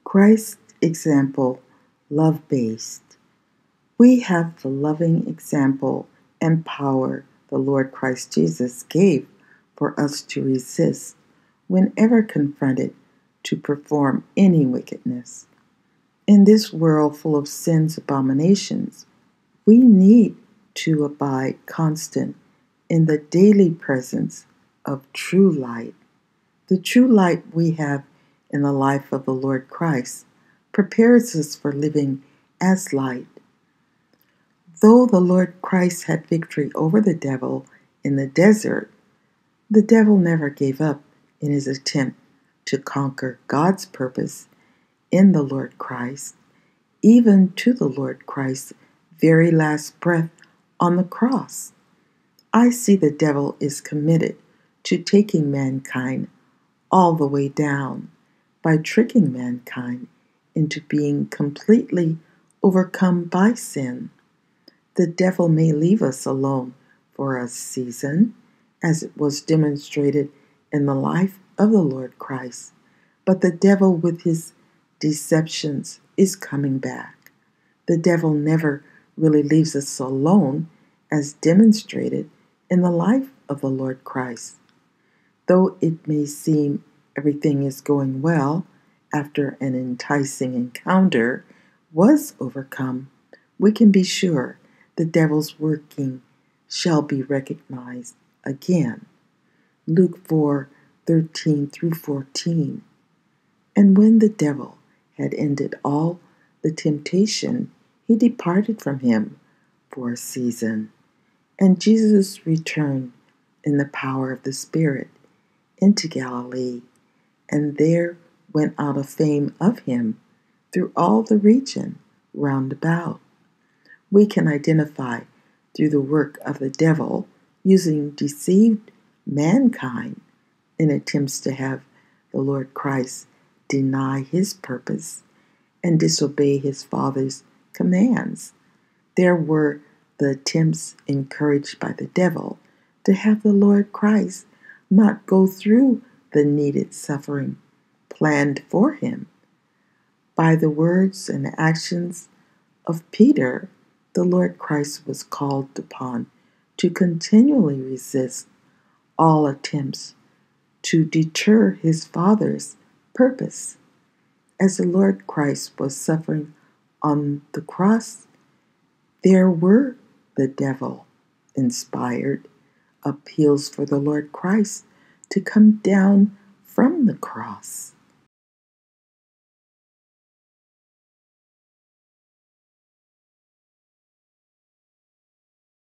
Christ's example, love-based. We have the loving example and power the Lord Christ Jesus gave for us to resist whenever confronted to perform any wickedness. In this world full of sin's abominations, we need to abide constant in the daily presence of true light. The true light we have in the life of the Lord Christ prepares us for living as light. Though the Lord Christ had victory over the devil in the desert, the devil never gave up in his attempt to conquer God's purpose in the Lord Christ, even to the Lord Christ's very last breath on the cross. I see the devil is committed to taking mankind all the way down by tricking mankind into being completely overcome by sin. The devil may leave us alone for a season, as it was demonstrated in the life of the Lord Christ, but the devil with his deceptions is coming back. The devil never really leaves us alone, as demonstrated in the life of the Lord Christ. Though it may seem everything is going well after an enticing encounter was overcome, we can be sure the devil's working shall be recognized again. Luke 4:13 through 14. And when the devil had ended all the temptation, he departed from him for a season. And Jesus returned in the power of the Spirit into Galilee, and there went out a fame of him through all the region round about. We can identify through the work of the devil using deceived mankind in attempts to have the Lord Christ deny his purpose and disobey his Father's commands. There were the attempts encouraged by the devil to have the Lord Christ not go through the needed suffering planned for him. By the words and actions of Peter, the Lord Christ was called upon to continually resist all attempts to deter his Father's purpose. As the Lord Christ was suffering on the cross, there were the devil-inspired appeals for the Lord Christ to come down from the cross.